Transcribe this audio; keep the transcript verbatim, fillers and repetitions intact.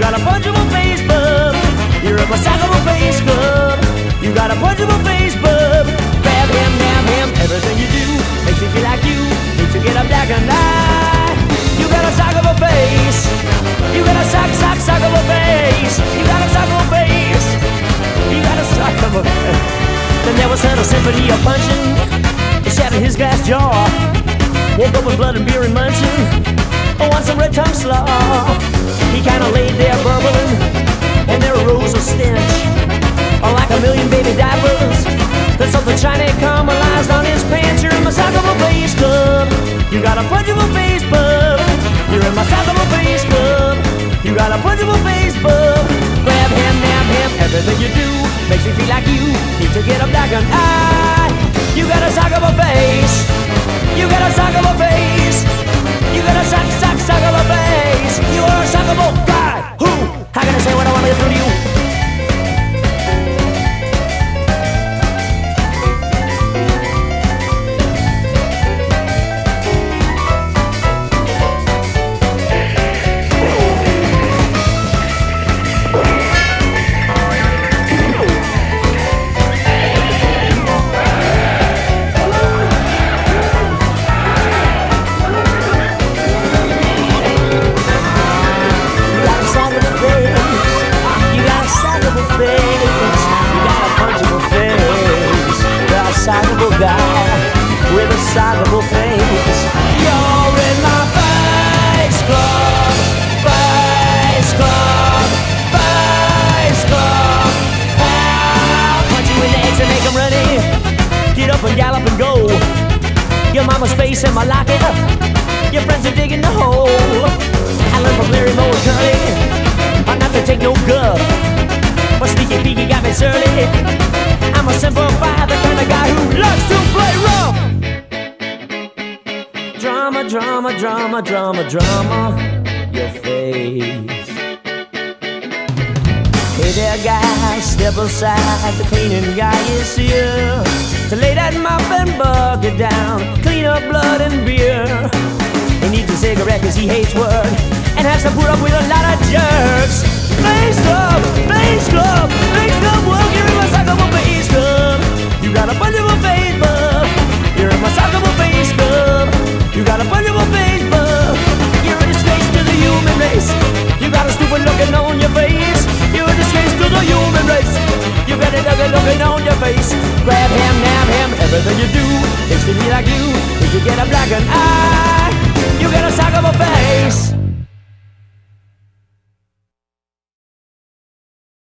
got a punchable face, bub. You're a massagable face, club. You got a punchable face, bub. Grab him, nab him, everything you do makes you feel like you need to get up black and eye. You got a sockable face. You got a sock, sock, sockable face. You got a sockable face. You got a sockable face. Then there was a symphony of punching. It shattered his glass jaw. Woke up with blood and beer and munching. Oh, on some red tongue slaw. He kinda laid there burbling, and there arose a stench, oh, like a million baby diapers. There's something shiny caramelized on his pants. You're in my sockable face, club. You got a punchable face, bub. You're in my sockable face, club. You got a punchable face, bub. Grab him, nab him, everything you do makes me feel like you need to get a black and eye. You got a sockable face. You got a sockable face. You got a sock, sock, sockable face. You are a sockable guy. Who? How can I say what I want to get through to you? Sockable guy with a sockable face. You're in my face club, face club, face club. I'll punch you in the eggs and make 'em ready. Get up and gallop and go. Your mama's face in my locket. Your friends are digging the hole. I learned from Larry Moe and Curly, I'm not to take no guff, but sneaky peeky got me surly. I'm a simplifier, the kind of guy who loves to play rough. Drama, drama, drama, drama, drama, your face. Hey there, guy, step aside. The cleaning guy is here to lay that mop and bucket down, clean up blood and beer. He needs a cigarette cause he hates work and has to put up with a lot of jerks. Face club, face club, face club, work. You're in my sockable face club. You got a punchable face, bub. You're in my sockable face club. You got a punchable face, bub. You're a disgrace to the human race. You got a stupid looking on your face. You're a disgrace to the human race. You got a ugly looking on your face. Grab him, nab him, everything you do makes me like you. Did you get a black and eye? You got a sockable face.